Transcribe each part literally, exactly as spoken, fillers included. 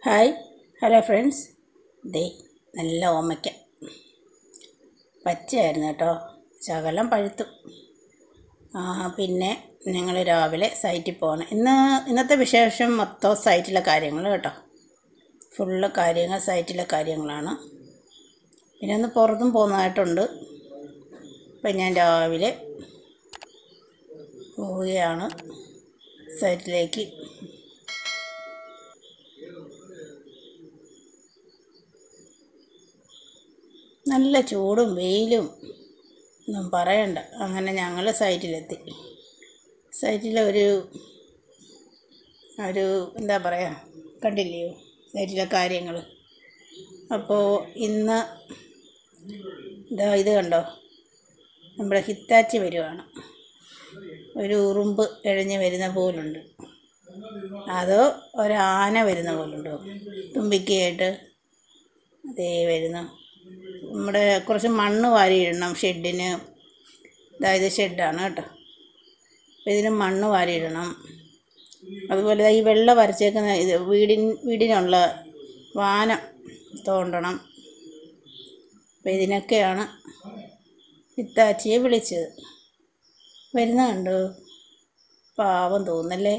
Hi hello friends. ദേ നല്ല ഓമയ്ക്ക പച്ചയായിരുന്നു കേട്ടോ, ശകലം പഴുത്തു. പിന്നെ ഞങ്ങൾ രാവിലെ സൈറ്റിൽ പോകണം. ഇന്ന് ഇന്നത്തെ വിശേഷം മൊത്തം സൈറ്റിലെ കാര്യങ്ങൾ കേട്ടോ, ഫുള്ള് കാര്യങ്ങൾ സൈറ്റിലെ കാര്യങ്ങളാണ്. പിന്നെ ഒന്ന് പുറത്തും പോകുന്നതായിട്ടുണ്ട്. അപ്പം ഞാൻ രാവിലെ പോവുകയാണ് സൈറ്റിലേക്ക്. നല്ല ചൂടും വെയിലും ഒന്നും പറയണ്ട. അങ്ങനെ ഞങ്ങൾ സൈറ്റിലെത്തി. സൈറ്റിലെ ഒരു ഒരു എന്താ പറയുക, കണ്ടില്ലയോ സൈറ്റിലെ കാര്യങ്ങൾ. അപ്പോൾ ഇന്ന് ഇതാ ഇത് കണ്ടോ, നമ്മുടെ ഹിറ്റാച്ചി വരുവാണ്. ഒരു ഉറുമ്പ് ഇഴഞ്ഞ് വരുന്ന പോലുണ്ട്, അതോ ഒരാന വരുന്ന പോലുണ്ടോ, തുമ്പിക്കയായിട്ട് അതേ വരുന്നു. നമ്മുടെ കുറച്ച് മണ്ണ് വാരി ഇടണം ഷെഡിന്. അതായത് ഷെഡാണ് കേട്ടോ, അപ്പോൾ ഇതിന് മണ്ണ് വാരി ഇടണം. അതുപോലെ ഈ വെള്ള വരച്ചേക്കുന്ന ഇത് വീടിൻ വീടിനുള്ള വാനം തോണ്ടണം. അപ്പോൾ ഇതിനൊക്കെയാണ് ഹിറ്റാച്ചിയെ വിളിച്ചത്. വരുന്ന കണ്ടോ, പാവം തോന്നല്ലേ.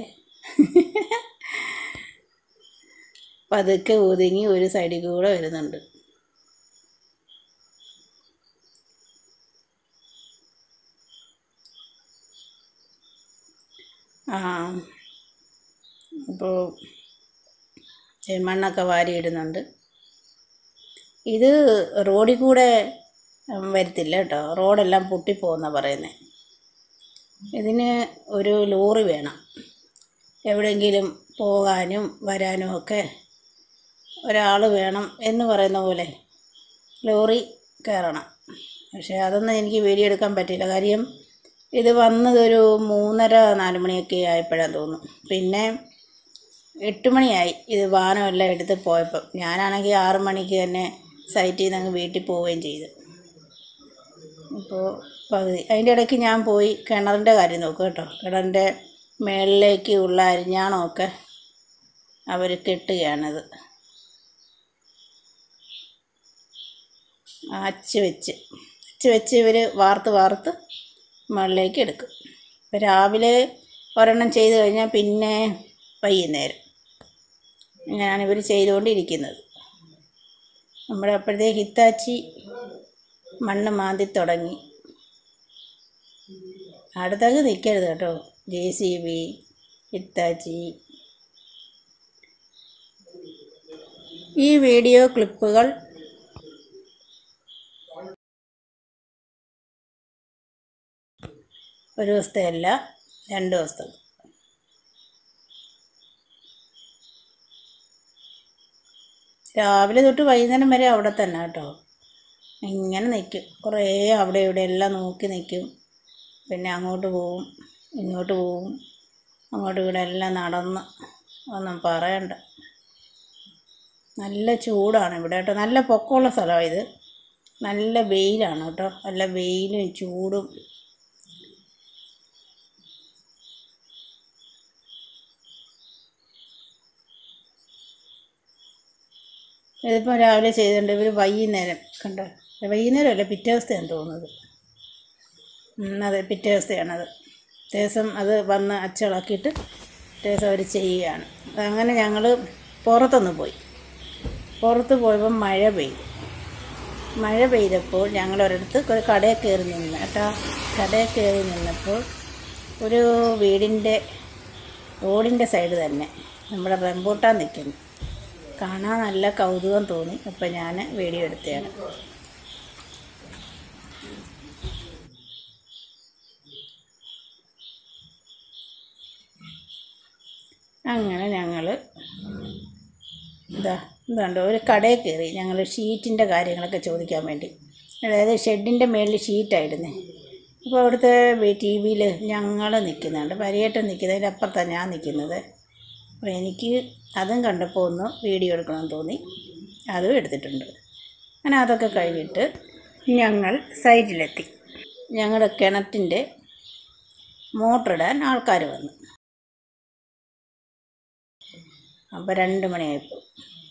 പതുക്കെ ഒതുങ്ങി ഒരു സൈഡിൽ കൂടെ വരുന്നുണ്ട്. ആ അപ്പോൾ മണ്ണൊക്കെ വാരിയിടുന്നുണ്ട്. ഇത് റോഡിൽ കൂടെ വരത്തില്ല കേട്ടോ, റോഡെല്ലാം പൊട്ടിപ്പോകുന്നാണ് പറയുന്നത്. ഇതിന് ഒരു ലോറി വേണം, എവിടെയെങ്കിലും പോകാനും വരാനും ഒക്കെ ഒരാൾ വേണം എന്ന് പറയുന്ന പോലെ ലോറി കയറണം. പക്ഷേ അതൊന്നും എനിക്ക് വീഡിയോ എടുക്കാൻ പറ്റില്ല. കാര്യം ഇത് വന്നതൊരു മൂന്നര നാല് മണിയൊക്കെ ആയപ്പോഴാണ് തോന്നുന്നു. പിന്നെ എട്ട് മണിയായി ഇത് വാനമെല്ലാം എടുത്ത് പോയപ്പം. ഞാനാണെങ്കിൽ ആറ് മണിക്ക് തന്നെ സൈറ്റിൽ നിന്ന് അങ്ങ് വീട്ടിൽ പോവുകയും ചെയ്തു. അപ്പോൾ പകുതി അതിൻ്റെ ഇടയ്ക്ക് ഞാൻ പോയി കിണറിൻ്റെ കാര്യം നോക്കും കേട്ടോ. കിണറിൻ്റെ മേളിലേക്ക് ഉള്ള അരിഞ്ഞാണമൊക്കെ അവർ കെട്ടുകയാണത്, അച്ച് വെച്ച് അച്ച് വെച്ച് ഇവർ വാർത്ത് വാർത്ത് മുകളിലേക്ക് എടുക്കും. ഇപ്പോൾ രാവിലെ ഒരെണ്ണം ചെയ്ത് കഴിഞ്ഞാൽ പിന്നെ വൈകുന്നേരം ഇങ്ങനെയാണ് ഇവർ ചെയ്തുകൊണ്ടിരിക്കുന്നത്. നമ്മുടെ അപ്പോഴത്തെ ഹിറ്റാച്ചി മണ്ണ് മാന്തി തുടങ്ങി. അടുത്തൊക്കെ നിൽക്കരുത് കേട്ടോ, ജെ സി ബി ഹിറ്റാച്ചി. ഈ വീഡിയോ ക്ലിപ്പുകൾ ഒരു ദിവസത്തെ അല്ല, രണ്ട് ദിവസത്തെ. രാവിലെ തൊട്ട് വൈകുന്നേരം വരെ അവിടെ തന്നെ കേട്ടോ. ഇങ്ങനെ നിൽക്കും, കുറേ അവിടെ ഇവിടെ എല്ലാം നോക്കി നിൽക്കും. പിന്നെ അങ്ങോട്ട് പോവും ഇങ്ങോട്ട് പോവും, അങ്ങോട്ട് ഇവിടെ എല്ലാം നടന്ന് ഒന്നും പറയണ്ട. നല്ല ചൂടാണ് ഇവിടെ കേട്ടോ. നല്ല പൊക്കമുള്ള സ്ഥലമാണ് ഇത്. നല്ല വെയിലാണ് കേട്ടോ, നല്ല വെയിലും ചൂടും. ഇതിപ്പോൾ രാവിലെ ചെയ്തിട്ടുണ്ട്. ഇവർ വൈകുന്നേരം കണ്ടോ, വൈകുന്നേരം അല്ല പിറ്റേ ദിവസത്തെയാണ് തോന്നുന്നത്. അതെ, പിറ്റേ ദിവസത്തെയാണത്. പിറ്റേ ദിവസം അത് വന്ന് അച്ചിളക്കിയിട്ട് പിറ്റേ ദിവസം അവർ ചെയ്യുകയാണ്. അങ്ങനെ ഞങ്ങൾ പുറത്തൊന്ന് പോയി. പുറത്ത് പോയപ്പോൾ മഴ പെയ്തു. മഴ പെയ്തപ്പോൾ ഞങ്ങൾ ഒരിടത്ത് ഒരു കടയിൽ കയറി നിന്ന് കേട്ടോ. കടയിൽ കയറി നിന്നപ്പോൾ ഒരു വീടിൻ്റെ റോഡിൻ്റെ സൈഡ് തന്നെ നമ്മുടെ റംബൂട്ടാൻ നിൽക്കുന്നു. കാണാൻ നല്ല കൗതുകം തോന്നി. അപ്പം ഞാൻ വീഡിയോ എടുത്തതാണ്. അങ്ങനെ ഞങ്ങൾ ഇതാ ഇതുണ്ട് ഒരു കടയിൽ കയറി. ഞങ്ങൾ ഷീറ്റിൻ്റെ കാര്യങ്ങളൊക്കെ ചോദിക്കാൻ വേണ്ടി, അതായത് ഷെഡിൻ്റെ മേളിൽ ഷീറ്റായിടുന്നേ. അപ്പോൾ അവിടുത്തെ ടി വിയിൽ ഞങ്ങൾ നിൽക്കുന്നുണ്ട്, പരിയേട്ടം നിൽക്കുന്നത്, അതിൻ്റെ അപ്പുറത്താണ് ഞാൻ നിൽക്കുന്നത്. അപ്പോൾ എനിക്ക് അതും കണ്ടപ്പോൾ ഒന്ന് വീഡിയോ എടുക്കണമെന്ന് തോന്നി, അതും എടുത്തിട്ടുണ്ട്. അങ്ങനെ അതൊക്കെ കഴിഞ്ഞിട്ട് ഞങ്ങൾ സൈറ്റിലെത്തി. ഞങ്ങളുടെ കിണറ്റിൻ്റെ മോട്ടറിടാൻ ആൾക്കാർ വന്നു. അപ്പോൾ രണ്ട് മണിയായപ്പോൾ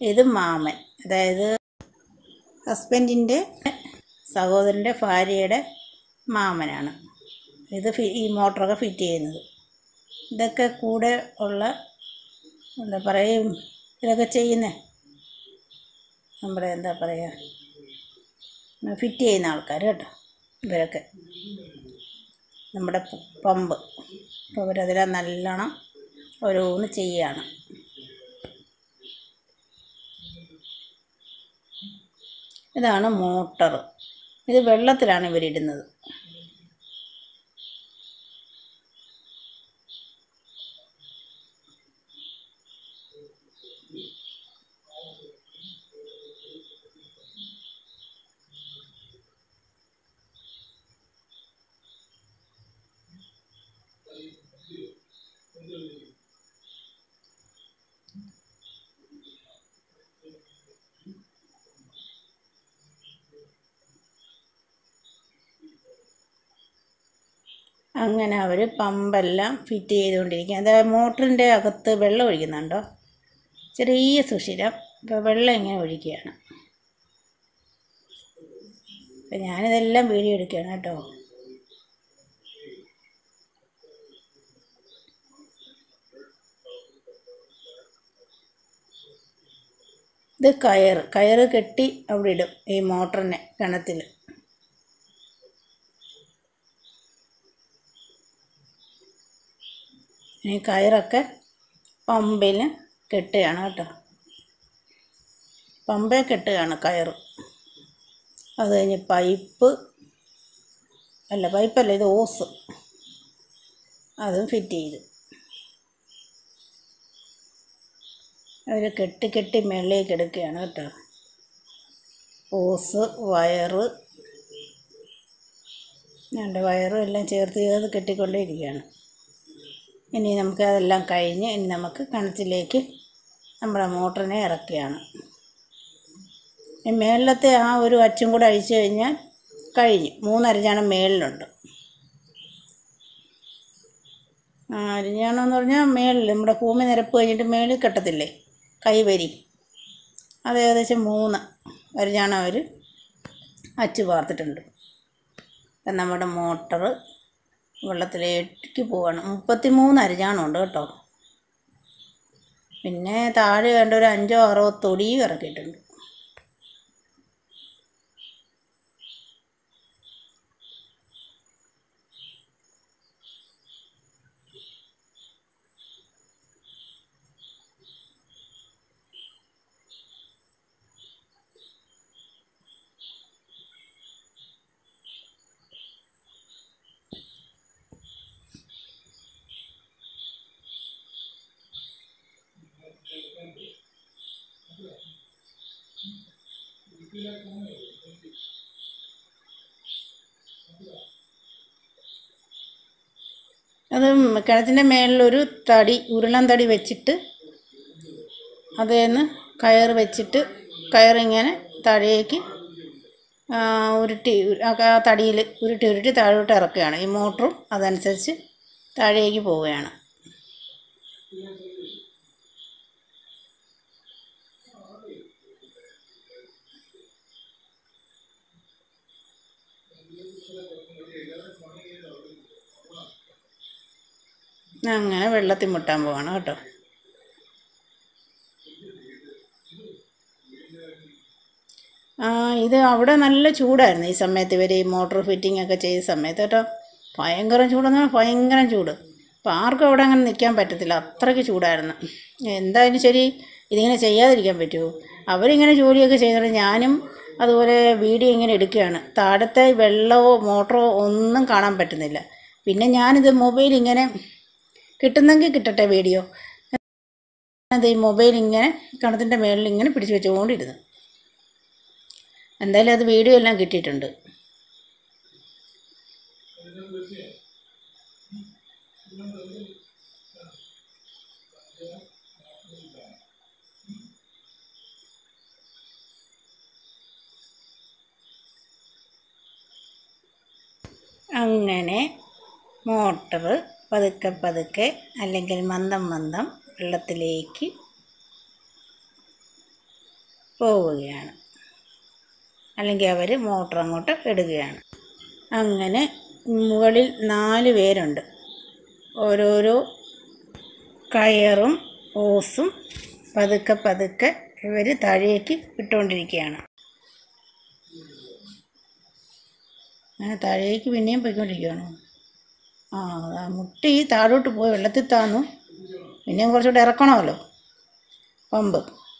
ഇത് മാമൻ, അതായത് ഹസ്ബൻഡിൻ്റെ സഹോദരൻ്റെ ഭാര്യയുടെ മാമനാണ് ഇത് ഈ മോട്ടറൊക്കെ ഫിറ്റ് ചെയ്യുന്നത്. ഇതൊക്കെ കൂടെ ഉള്ള എന്താ പറയുക, ഇതൊക്കെ ചെയ്യുന്നത് നമ്മുടെ എന്താ പറയുക, ഫിറ്റ് ചെയ്യുന്ന ആൾക്കാർ കേട്ടോ. ഇവരൊക്കെ നമ്മുടെ പമ്പ്, അപ്പോൾ ഇവരതിൽ നല്ലോണം ഓരോന്ന് ചെയ്യുകയാണ്. ഇതാണ് മോട്ടർ. ഇത് വെള്ളത്തിലാണ് ഇവരിടുന്നത്. അങ്ങനെ അവർ പമ്പെല്ലാം ഫിറ്റ് ചെയ്തുകൊണ്ടിരിക്കുക. അതായത് മോട്ടറിൻ്റെ അകത്ത് വെള്ളം ഒഴിക്കുന്നുണ്ടോ, ചെറിയ സുഷിരം. ഇപ്പോൾ വെള്ളം ഇങ്ങനെ ഒഴിക്കുകയാണ്. അപ്പം ഞാനിതെല്ലാം വീഡിയോ എടുക്കുകയാണ് കേട്ടോ. ഇത് കയർ കയറ് കെട്ടി അവിടെ ഇടും ഈ മോട്ടറിനെ കിണറ്റിൽ. ഈ കയറൊക്കെ പമ്പിൽ കെട്ടുകയാണ് കേട്ടോ. പമ്പേ കെട്ടുകയാണ് കയറ്. അത് കഴിഞ്ഞ് പൈപ്പ് അല്ല പൈപ്പല്ല ഇത് ഓസ്, അതും ഫിറ്റ് ചെയ്ത് അവർ കെട്ടി കെട്ടി മേളിലേക്ക് എടുക്കുകയാണ് കേട്ടോ. ഓസ്, വയറ്, രണ്ട് വയറും എല്ലാം ചേർത്ത് ചേർത്ത് കെട്ടിക്കൊണ്ടേ ഇരിക്കുകയാണ്. ഇനി നമുക്ക് അതെല്ലാം കഴിഞ്ഞ് ഇനി നമുക്ക് കിണറ്റിലേക്ക് നമ്മുടെ മോട്ടറിനെ ഇറക്കുകയാണ്. മേളിലത്തെ ആ ഒരു അച്ചും കൂടെ അഴിച്ചു കഴിഞ്ഞാൽ കഴിഞ്ഞു. മൂന്നരഞ്ഞാണം മേളിലുണ്ട്. ആ അരിഞ്ഞാണമെന്ന് പറഞ്ഞാൽ മേളിൽ നമ്മുടെ ഭൂമി നിരപ്പ് കഴിഞ്ഞിട്ട് മേളിൽ കെട്ടത്തില്ലേ കൈവരി, അത് ഏകദേശം മൂന്ന് അരിഞ്ഞാണം അവർ അച്ച് പാർത്തിട്ടുണ്ട്. അപ്പം നമ്മുടെ മോട്ടറ് വെള്ളത്തിലേക്ക് പോവാണ്. മുപ്പത്തി മൂന്ന് അരിഞ്ഞാണമുണ്ട് കേട്ടോ. പിന്നെ താഴെ വേണ്ട ഒരു അഞ്ചോ ആറോ തൊടിയും ഇറക്കിയിട്ടുണ്ട്. അത് കിണറ്റിൻ്റെ മേളിലൊരു തടി, ഉരുളൻ തടി വെച്ചിട്ട് അതേന്ന് കയർ വെച്ചിട്ട് കയറിങ്ങനെ താഴേക്ക് ഉരുട്ടി ആ തടിയിൽ ഉരുട്ടി ഉരുട്ടി താഴോട്ട് ഇറക്കുകയാണ്. ഈ മോട്ടറും അതനുസരിച്ച് താഴേക്ക് പോവുകയാണ്. അങ്ങനെ വെള്ളത്തിൽ മുട്ടാൻ പോവാണ് കേട്ടോ. ഇത് അവിടെ നല്ല ചൂടായിരുന്നു ഈ സമയത്ത്, ഇവർ ഈ മോട്ടോർ ഫിറ്റിംഗ് ഒക്കെ ചെയ്ത സമയത്ത് കേട്ടോ. ഭയങ്കര ചൂടെന്ന് പറഞ്ഞാൽ ഭയങ്കര ചൂട്. അപ്പോൾ ആർക്കും അവിടെ അങ്ങനെ നിൽക്കാൻ പറ്റത്തില്ല, അത്രയ്ക്ക് ചൂടായിരുന്നു. എന്തായാലും ശരി, ഇതിങ്ങനെ ചെയ്യാതിരിക്കാൻ പറ്റുമോ? അവരിങ്ങനെ ജോലിയൊക്കെ ചെയ്യുന്നത് ഞാനും അതുപോലെ വീഡിയോ ഇങ്ങനെ എടുക്കുകയാണ്. താഴത്തെ വെള്ളമോ മോട്ടറോ ഒന്നും കാണാൻ പറ്റുന്നില്ല. പിന്നെ ഞാനിത് മൊബൈൽ ഇങ്ങനെ കിട്ടുന്നെങ്കിൽ കിട്ടട്ടെ വീഡിയോ, അത് ഈ മൊബൈൽ ഇങ്ങനെ കിണറ്റിൻ്റെ മേളിൽ ഇങ്ങനെ പിടിച്ച് വെച്ചുകൊണ്ടിരുന്നു. എന്തായാലും അത് വീഡിയോ എല്ലാം കിട്ടിയിട്ടുണ്ട്. അങ്ങനെ മോട്ടർ പതുക്കെ പതുക്കെ അല്ലെങ്കിൽ മന്ദം മന്ദം വെള്ളത്തിലേക്ക് പോവുകയാണ്, അല്ലെങ്കിൽ അവർ മോട്ടർ അങ്ങോട്ട് ഇടുകയാണ്. അങ്ങനെ മുകളിൽ നാല് പേരുണ്ട്. ഓരോരോ കയറും ഓസും പതുക്കെ പതുക്കെ ഇവർ താഴേക്ക് ഇട്ടുകൊണ്ടിരിക്കുകയാണ്. അങ്ങനെ താഴേക്ക് പിന്നെയും പോയിക്കൊണ്ടിരിക്കുകയാണ്. ആ മുട്ടി താഴോട്ട് പോയി വെള്ളത്തിൽ താന്നു. പിന്നെയും കുറച്ചുകൂടെ ഇറക്കണമല്ലോ പമ്പ്.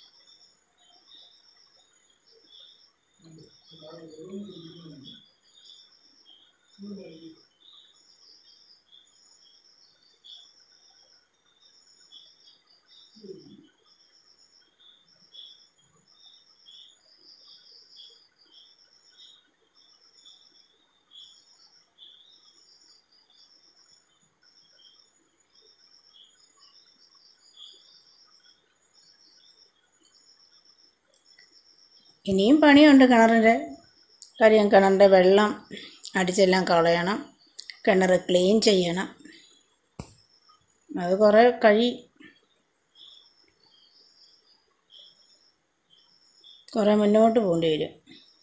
ഇനിയും പണിയുണ്ട് കിണറിൻ്റെ കാര്യം. കിണറിൻ്റെ വെള്ളം അടിച്ചെല്ലാം കളയണം, കിണർ ക്ലീൻ ചെയ്യണം. അത് കുറേ കഴി കുറേ മുന്നോട്ട് പോകേണ്ടി വരും.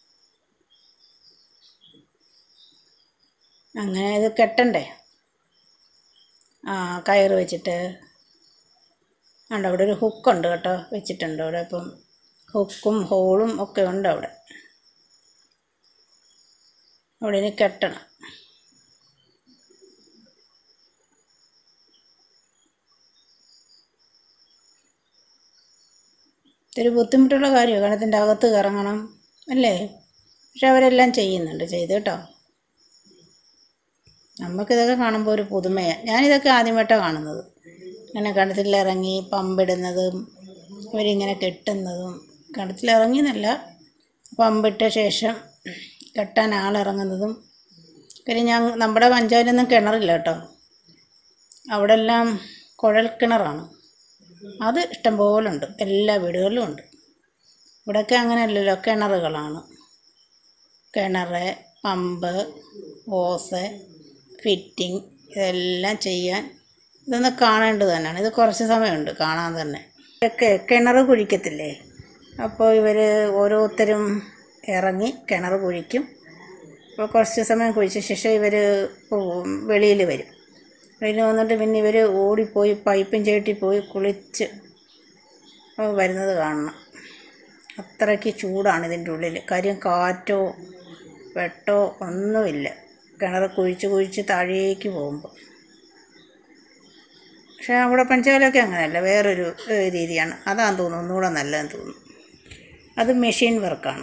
അങ്ങനെ ഇത് കെട്ടണ്ടേ. ആ കയറ് വെച്ചിട്ട് ഉണ്ട്. അവിടെ ഒരു ഹുക്കുണ്ട് കേട്ടോ, വെച്ചിട്ടുണ്ട് അവിടെ. ഇപ്പം ഹുക്കും ഹോളും ഒക്കെ ഉണ്ട് അവിടെ. അവിടെ ഇനി കെട്ടണം. ഇത്തിരി ബുദ്ധിമുട്ടുള്ള കാര്യമാണ്, കിണറ്റിൻ്റെ അകത്ത് കറങ്ങണം അല്ലേ. പക്ഷെ അവരെല്ലാം ചെയ്യുന്നുണ്ട്, ചെയ്ത് കേട്ടോ. നമുക്കിതൊക്കെ കാണുമ്പോൾ ഒരു പുതുമയാണ്. ഞാനിതൊക്കെ ആദ്യമായിട്ടാണ് കാണുന്നത്. ഇങ്ങനെ കിണറ്റിലിറങ്ങി പമ്പിടുന്നതും ഇവരിങ്ങനെ കെട്ടുന്നതും. കിണറ്റിലിറങ്ങി എന്നല്ല, പമ്പിട്ട ശേഷം കെട്ടാൻ ആളിറങ്ങുന്നതും. പിന്നെ ഞാൻ നമ്മുടെ പഞ്ചായത്തിലൊന്നും കിണറില്ല കേട്ടോ, അവിടെ എല്ലാം കുഴൽ കിണറാണ്. അത് ഇഷ്ടംപോലെ ഉണ്ട്, എല്ലാ വീടുകളിലും ഉണ്ട്. ഇവിടെയൊക്കെ അങ്ങനെയല്ലല്ലോ, കിണറുകളാണ്. കിണർ, പമ്പ്, ഓസ്, ഫിറ്റിങ് ഇതെല്ലാം ചെയ്യാൻ ഇതൊന്ന് കാണേണ്ടത് തന്നെയാണ്. ഇത് കുറച്ച് സമയമുണ്ട് കാണാൻ തന്നെ. ഇതൊക്കെ കിണർ കുഴിക്കത്തില്ലേ, അപ്പോൾ ഇവർ ഓരോരുത്തരും ഇറങ്ങി കിണർ കുഴിക്കും. അപ്പോൾ കുറച്ച് സമയം കുഴിച്ച ശേഷം ഇവർ വെളിയിൽ വരും. വെളിയിൽ വന്നിട്ട് പിന്നെ ഇവർ ഓടിപ്പോയി പൈപ്പും ചേട്ടി പോയി കുളിച്ച് വരുന്നത് കാണണം. അത്രയ്ക്ക് ചൂടാണ് ഇതിൻ്റെ ഉള്ളിൽ. കാര്യം കാറ്റോ വെട്ടോ ഒന്നുമില്ല കിണർ കുഴിച്ച് കുഴിച്ച് താഴേക്ക് പോകുമ്പോൾ. പക്ഷേ അവിടെ പഞ്ചായത്തിലൊക്കെ അങ്ങനെയല്ല, വേറൊരു രീതിയാണ്. അതാന്ന് തോന്നുന്നു ഒന്നുകൂടെ നല്ലതെന്ന് തോന്നുന്നു. അത് മെഷീൻ വർക്കാണ്.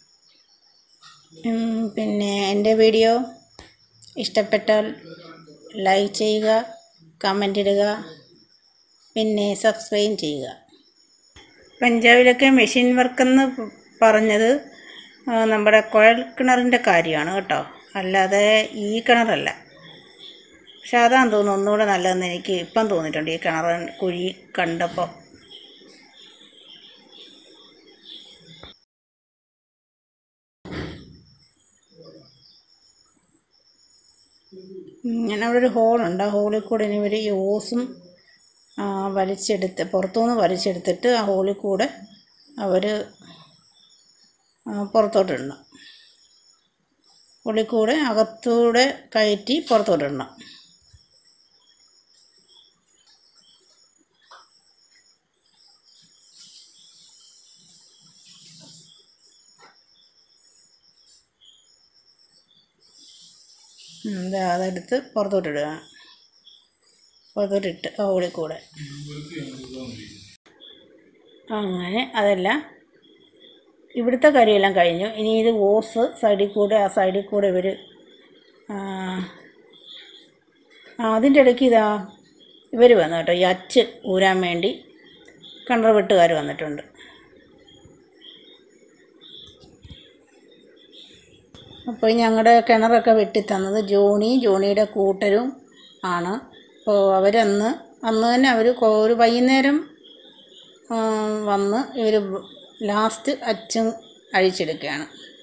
പിന്നെ എൻ്റെ വീഡിയോ ഇഷ്ടപ്പെട്ടാൽ ലൈക്ക് ചെയ്യുക, കമൻ്റ് ഇടുക, പിന്നെ സബ്സ്ക്രൈബ് ചെയ്യുക. പഞ്ചാബിലൊക്കെ മെഷീൻ വർക്കെന്ന് പറഞ്ഞത് നമ്മുടെ കുഴൽ കിണറിൻ്റെ കാര്യമാണ് കേട്ടോ, അല്ലാതെ ഈ കിണറല്ല. പക്ഷെ അതാന്ന് തോന്നുന്നു ഒന്നുകൂടെ നല്ലതെന്ന് എനിക്ക് ഇപ്പം തോന്നിയിട്ടുണ്ട് ഈ കിണർ കുഴി കണ്ടപ്പോൾ. ഇങ്ങനെ അവിടെ ഒരു ഹോളുണ്ട്. ആ ഹോളിൽ കൂടെ ഇനി ഇവർ ഈ ഓസും വലിച്ചെടുത്ത് പുറത്തുനിന്ന് വലിച്ചെടുത്തിട്ട് ആ ഹോളിൽ കൂടെ അവർ പുറത്തോട്ടിടണം. ഹോളിൽ കൂടെ അകത്തൂടെ കയറ്റി പുറത്തോട്ടിടണം. അതെടുത്ത് പുറത്തോട്ടിടുക. പുറത്തോട്ടിട്ട് ഹോളിൽ കൂടെ അങ്ങനെ അതെല്ലാം ഇവിടുത്തെ കാര്യമെല്ലാം കഴിഞ്ഞു. ഇനി ഇത് ഓസ് സൈഡിൽ കൂടെ ആ സൈഡിൽ കൂടെ ഇവർ അതിൻ്റെ ഇടയ്ക്ക് ഇതാ ഇവർ വന്നു കേട്ടോ, ഈ അച്ച് ഊരാൻ വേണ്ടി കിണർ വെട്ടുകാർ വന്നിട്ടുണ്ട്. അപ്പോൾ ഞങ്ങളുടെ കിണറൊക്കെ വെട്ടിത്തന്നത് ജോണി ജോണിയുടെ കൂട്ടരും ആണ്. അപ്പോൾ അവരന്ന് അന്ന് തന്നെ അവർ ഒരു വൈകുന്നേരം വന്ന് ഇവർ ലാസ്റ്റ് അച്ചും അഴിച്ചെടുക്കുകയാണ്.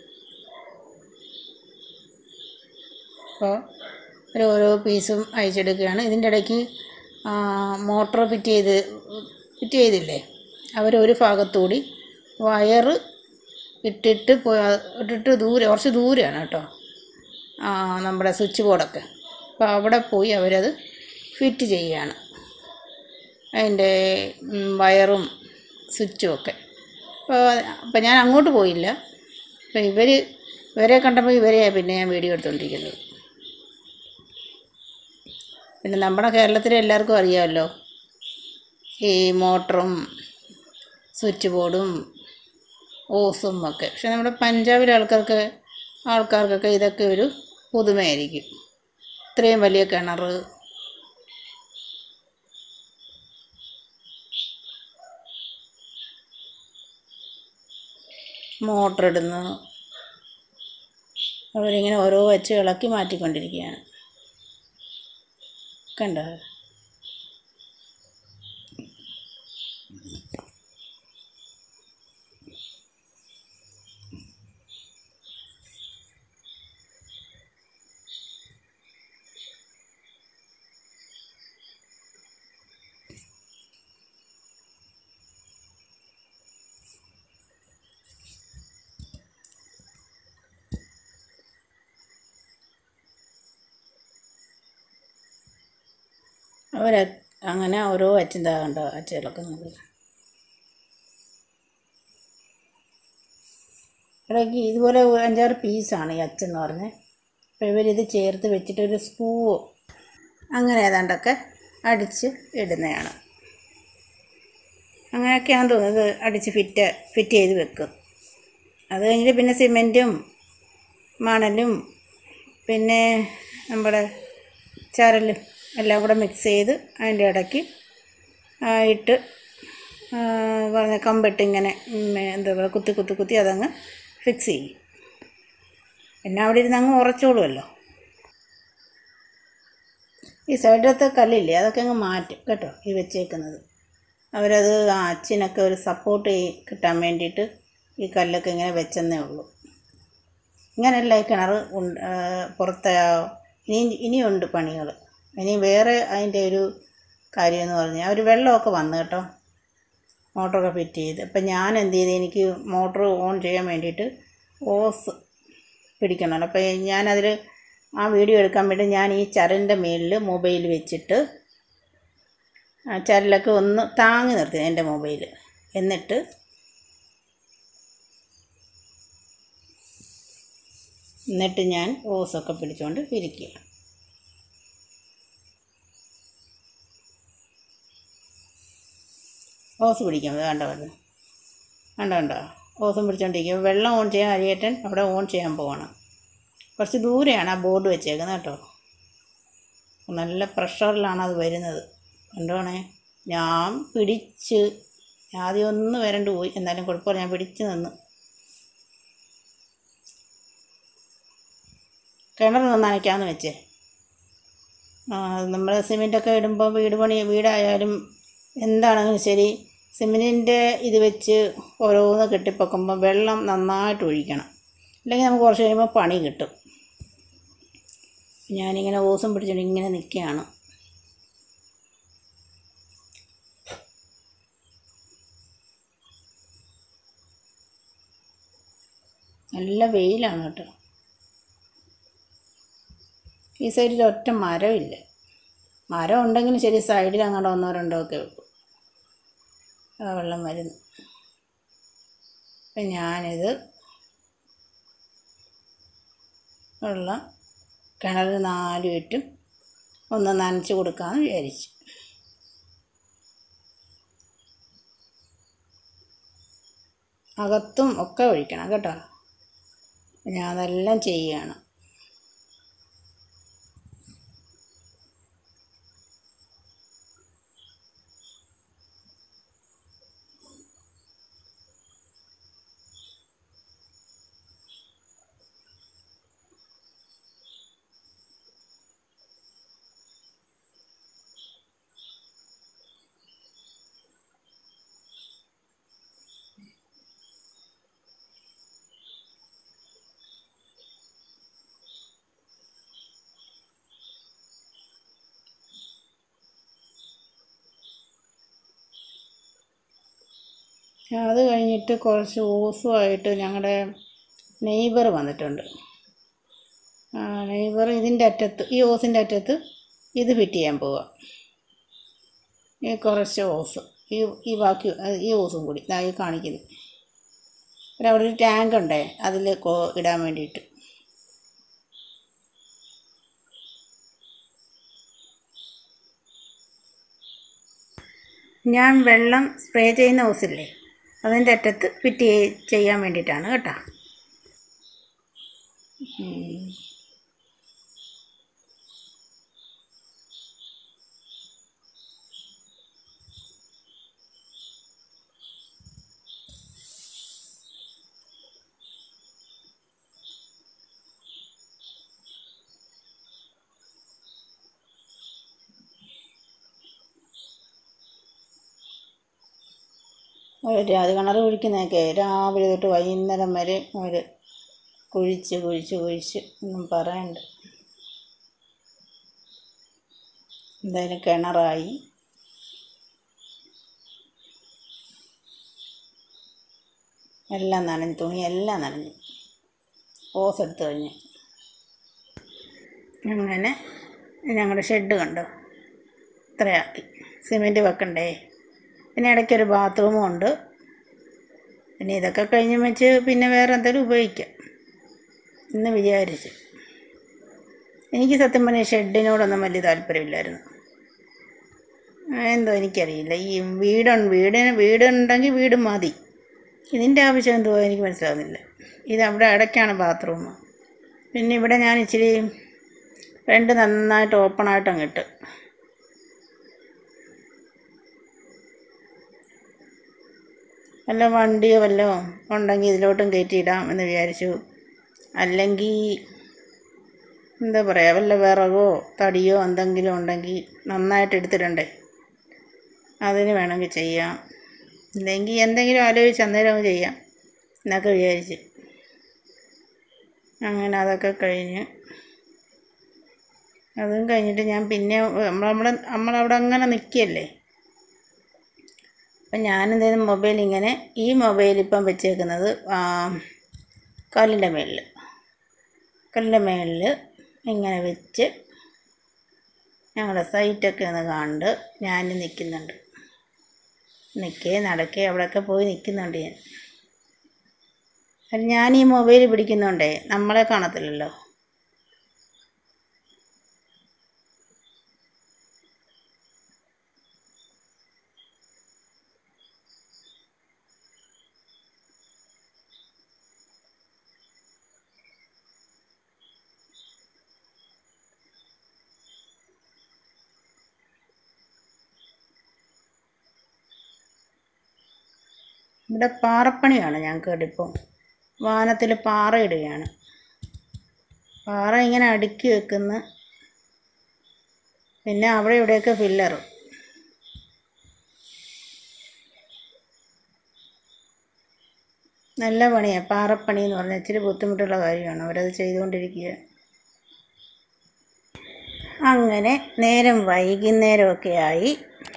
അപ്പോൾ അവർ ഓരോ പീസും അഴിച്ചെടുക്കുകയാണ്. ഇതിൻ്റെ ഇടയ്ക്ക് മോട്ടർ ഫിറ്റ് ചെയ്ത് ഫിറ്റ് ചെയ്തില്ലേ, അവരൊരു ഭാഗത്തുകൂടി വയർ ഇട്ടിട്ട് പോയി ഇട്ടിട്ട് ദൂരെ കുറച്ച് ദൂരെയാണ് കേട്ടോ നമ്മുടെ സ്വിച്ച് ബോർഡൊക്കെ. അപ്പോൾ അവിടെ പോയി അവരത് ഫിറ്റ് ചെയ്യുകയാണ്, അതിൻ്റെ വയറും സ്വിച്ചും ഒക്കെ. അപ്പോൾ അപ്പോൾ ഞാൻ അങ്ങോട്ട് പോയില്ല. അപ്പോൾ ഇവർ ഇവരെ കണ്ടപ്പോൾ ഇവരെ പിന്നെ ഞാൻ വീഡിയോ എടുത്തുകൊണ്ടിരിക്കുന്നത്. പിന്നെ നമ്മുടെ കേരളത്തിലെ എല്ലാവർക്കും അറിയാമല്ലോ ഈ മോട്ടറും സ്വിച്ച് ബോർഡും ഓസും ഒക്കെ. പക്ഷെ നമ്മുടെ പഞ്ചാബിലെ ആൾക്കാർക്ക് ആൾക്കാർക്കൊക്കെ ഇതൊക്കെ ഒരു പുതുമയായിരിക്കും. ഇത്രയും വലിയ കിണർ, മോട്ടർ ഇടുന്നു, അവരിങ്ങനെ ഓരോ വെച്ച് ഇളക്കി മാറ്റിക്കൊണ്ടിരിക്കുകയാണ്. കണ്ടോ? അവർ അങ്ങനെ ഓരോ അച്ഛൻ കണ്ടോ അച്ഛ ഇളക്കുന്നത്. ഇടയ്ക്ക് ഇതുപോലെ അഞ്ചാറ് പീസാണ് ഈ അച്ഛന്ന് പറഞ്ഞത്. അപ്പോൾ ഇവരിത് ചേർത്ത് വെച്ചിട്ടൊരു സ്ക്രൂവോ അങ്ങനെ ഏതാണ്ടൊക്കെ അടിച്ച് ഇടുന്നതാണ്. അങ്ങനെയൊക്കെയാണെന്ന് തോന്നുന്നത്. അടിച്ച് ഫിറ്റ് ഫിറ്റ് ചെയ്ത് വെക്കും. അത് കഴിഞ്ഞിട്ട് പിന്നെ സിമെൻറ്റും മണലും പിന്നെ നമ്മുടെ ചരലും എല്ലാം കൂടെ മിക്സ് ചെയ്ത് അതിൻ്റെ ഇടയ്ക്ക് ഇട്ട് പറഞ്ഞ കമ്പിട്ട് ഇങ്ങനെ എന്താ പറയുക കുത്തി കുത്തി കുത്തി അതങ്ങ് ഫിക്സ് ചെയ്യും. പിന്നെ അവിടെ ഇരുന്ന് അങ്ങ് ഉറച്ചോളുമല്ലോ. ഈ സൈഡിലത്തെ കല്ലില്ലേ അതൊക്കെ അങ്ങ് മാറ്റും കേട്ടോ ഈ വെച്ചേക്കുന്നത്. അവരത് ആ അച്ഛനൊക്കെ ഒരു സപ്പോർട്ട് കിട്ടാൻ വേണ്ടിയിട്ട് ഈ കല്ലൊക്കെ ഇങ്ങനെ വെച്ചെന്നേ ഉള്ളൂ. ഇങ്ങനെയല്ല ഈ കിണർ പുറത്തെ ഇനി ഇനിയുണ്ട് പണികൾ. ഇനി വേറെ അതിൻ്റെ ഒരു കാര്യമെന്ന് പറഞ്ഞാൽ ഒരു വെള്ളമൊക്കെ വന്നു കേട്ടോ, മോട്ടറൊക്കെ ഫിറ്റ് ചെയ്ത്. അപ്പം ഞാൻ എന്ത് ചെയ്ത്, എനിക്ക് മോട്ടർ ഓൺ ചെയ്യാൻ വേണ്ടിയിട്ട് ഓസ് പിടിക്കണമല്ലോ. അപ്പോൾ ഞാനതിൽ ആ വീഡിയോ എടുക്കാൻ വേണ്ടി ഞാൻ ഈ ചരലിൻ്റെ മേളിൽ മൊബൈൽ വെച്ചിട്ട് ആ ചരലൊക്കെ ഒന്ന് താങ്ങി നിർത്തി എൻ്റെ മൊബൈൽ. എന്നിട്ട് എന്നിട്ട് ഞാൻ ഓസൊക്കെ പിടിച്ചുകൊണ്ട് ഇരിക്കുക. ഓസ് പിടിക്കാം വേണ്ട വേണ്ട വേണ്ട വേണ്ട ഓസും പിടിച്ചോണ്ടിരിക്കുക. വെള്ളം ഓൺ ചെയ്യാൻ അരിയേട്ടൻ അവിടെ ഓൺ ചെയ്യാൻ പോകണം. കുറച്ച് ദൂരെയാണ് ആ ബോർഡ് വെച്ചേക്കുന്നത് കേട്ടോ. നല്ല പ്രഷറിലാണ് അത് വരുന്നത്. കണ്ടോണേ, ഞാൻ പിടിച്ച് ആദ്യം ഒന്ന് വരണ്ട് പോയി, എന്നാലും കുഴപ്പമില്ല, ഞാൻ പിടിച്ച് നിന്ന്. കിണർ നനയ്ക്കാമെന്ന് വെച്ചേ. നമ്മൾ സിമെൻറ്റൊക്കെ ഇടുമ്പോൾ വീട് പണി വീടായാലും എന്താണെങ്കിലും ശരി, സിമെൻറ്റിൻ്റെ ഇത് വെച്ച് ഓരോന്ന് കെട്ടിപ്പൊക്കുമ്പോൾ വെള്ളം നന്നായിട്ട് ഒഴിക്കണം, അല്ലെങ്കിൽ നമുക്ക് കുറച്ച് കഴിയുമ്പോൾ പണി കിട്ടും. ഞാനിങ്ങനെ ഓസും പിടിച്ചിട്ട് ഇങ്ങനെ നിൽക്കുകയാണ്. നല്ല വെയിലാണ് കേട്ടോ. ഈ സൈഡിൽ ഒറ്റ മരമില്ല. മരം ഉണ്ടെങ്കിലും ശരി, സൈഡിൽ അങ്ങോട്ട് ഒന്നോ രണ്ടോ ഒക്കെ ഉള്ളൂ ആ വെള്ളം വരുന്നു. അപ്പം ഞാനിത് വെള്ളം കിണറിൽ നാല് ചുറ്റും ഒന്ന് നനച്ച് കൊടുക്കാമെന്ന് വിചാരിച്ചു. അകത്തും ഒക്കെ ഒഴിക്കണം കേട്ടോ. ഞാൻ അതെല്ലാം ചെയ്യുകയാണ്. അത് കഴിഞ്ഞിട്ട് കുറച്ച് ഓസുമായിട്ട് ഞങ്ങളുടെ നെയ്ബർ വന്നിട്ടുണ്ട്. നെയ്ബർ ഇതിൻ്റെ അറ്റത്ത്, ഈ ഓസിൻ്റെ അറ്റത്ത് ഇത് ഫിറ്റ് ചെയ്യാൻ പോവുക. ഈ കുറച്ച് ഓസ്, ഈ ഈ ബാക്കി ഈ ഓസും കൂടി ഈ കാണിക്കുന്നത്. പിന്നെ അവിടെ ഒരു ടാങ്ക് ഉണ്ടേ, അതിൽ ഇടാൻ വേണ്ടിയിട്ട്. ഞാൻ വെള്ളം സ്പ്രേ ചെയ്യുന്ന ഓസില്ലേ, അതിൻ്റെ അറ്റത്ത് ഫിറ്റ് ചെയ്യാൻ വേണ്ടിയിട്ടാണ് കേട്ടോ. അത് കിണർ കുഴിക്കുന്നതൊക്കെ രാവിലെ തൊട്ട് വൈകുന്നേരം വരെ അവർ കുഴിച്ച് കുഴിച്ച് കുഴിച്ച് ഒന്നും പറയണ്ട. എന്തായാലും കിണറായി. എല്ലാം നനഞ്ഞു, തുണി എല്ലാം നനഞ്ഞു, ഓസ് എടുത്ത് കഴിഞ്ഞ്. അങ്ങനെ ഞങ്ങളുടെ ഷെഡ് കണ്ടോ, ഇത്രയാക്കി. സിമെൻറ്റ് വെക്കണ്ടേ, പിന്നെ ഇടയ്ക്കൊരു ബാത്റൂമും ഉണ്ട്. പിന്നെ ഇതൊക്കെ കഴിഞ്ഞ് വെച്ച് പിന്നെ വേറെ എന്തെങ്കിലും ഉപയോഗിക്കാം എന്ന് വിചാരിച്ചു. എനിക്ക് സത്യം പറഞ്ഞാൽ ഷെഡിനോടൊന്നും വലിയ താല്പര്യമില്ലായിരുന്നു. എന്തോ എനിക്കറിയില്ല. ഈ വീട് വീടിന് വീടുണ്ടെങ്കിൽ വീട് മതി. ഇതിൻ്റെ ആവശ്യം എന്തോ എനിക്ക് മനസ്സിലാകുന്നില്ല. ഇത് അവിടെ ഇടയ്ക്കാണ് ബാത്റൂം. പിന്നെ ഇവിടെ ഞാൻ ഇച്ചിരി ഫ്രണ്ട് നന്നായിട്ട് ഓപ്പണായിട്ട് അങ്ങിട്ട്. വല്ല വണ്ടിയോ വല്ലോ ഉണ്ടെങ്കിൽ ഇതിലോട്ടും കയറ്റിയിടാം എന്ന് വിചാരിച്ചു. അല്ലെങ്കിൽ എന്താ പറയുക, വല്ല വിറകോ തടിയോ എന്തെങ്കിലും ഉണ്ടെങ്കിൽ നന്നായിട്ട് എടുത്തിടണ്ടേ, അതിന് വേണമെങ്കിൽ ചെയ്യാം. ഇല്ലെങ്കിൽ എന്തെങ്കിലും ആലോചിച്ച് അന്നേരം ചെയ്യാം എന്നൊക്കെ വിചാരിച്ച്. അങ്ങനെ അതൊക്കെ കഴിഞ്ഞ് അതും കഴിഞ്ഞിട്ട് ഞാൻ പിന്നെ നമ്മൾ നമ്മൾ നമ്മളവിടെ അങ്ങനെ നിൽക്കുകയല്ലേ. അപ്പം ഞാനെന്തേലും മൊബൈൽ ഇങ്ങനെ, ഈ മൊബൈൽ ഇപ്പം വെച്ചേക്കുന്നത് കല്ലിൻ്റെ മേളിൽ കല്ലിൻ്റെ മേളിൽ ഇങ്ങനെ വെച്ച് ഞങ്ങളുടെ സൈറ്റൊക്കെ ഒന്ന് കണ്ട് ഞാൻ നിൽക്കുന്നുണ്ട്. നിൽക്കേ നടക്കേ അവിടെയൊക്കെ പോയി നിൽക്കുന്നുണ്ട് ഞാൻ. ഞാൻ ഈ മൊബൈൽ പിടിക്കുന്നുണ്ടേ നമ്മളെ കാണത്തില്ലല്ലോ. ഇവിടെ പാറപ്പണിയാണ് ഞങ്ങൾക്ക്. ഇപ്പം വാനത്തിൽ പാറ ഇടുകയാണ്. പാറ ഇങ്ങനെ അടുക്കി വെക്കുന്ന, പിന്നെ അവിടെ ഇവിടെയൊക്കെ ഫില്ലറും. നല്ല പണിയാണ് പാറപ്പണി എന്ന് പറഞ്ഞാൽ. ഇച്ചിരി ബുദ്ധിമുട്ടുള്ള കാര്യമാണ്, അവരത് ചെയ്തുകൊണ്ടിരിക്കുക. അങ്ങനെ നേരം വൈകുന്നേരമൊക്കെ ആയി.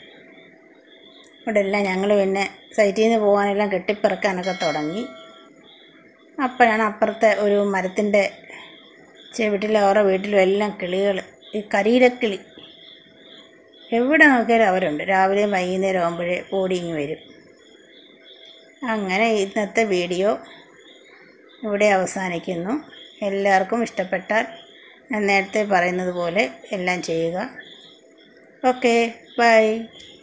ഇവിടെ എല്ലാം ഞങ്ങൾ പിന്നെ സൈറ്റിൽ നിന്ന് പോകാനെല്ലാം കെട്ടിപ്പിറക്കാനൊക്കെ തുടങ്ങി. അപ്പോഴാണ് അപ്പുറത്തെ ഒരു മരത്തിൻ്റെ ചെവിട്ടിലും അവരുടെ വീട്ടിലും എല്ലാം കിളികൾ, ഈ കരിയിലക്കിളി എവിടെ നോക്കിയാലും അവരുണ്ട്. രാവിലെയും വൈകുന്നേരം ആകുമ്പോഴേ ഓടിങ്ങി വരും. അങ്ങനെ ഇന്നത്തെ വീഡിയോ ഇവിടെ അവസാനിക്കുന്നു. എല്ലാവർക്കും ഇഷ്ടപ്പെട്ടാൽ ഞാൻ നേരത്തെ പറയുന്നത് പോലെ എല്ലാം ചെയ്യുക. Okay, by.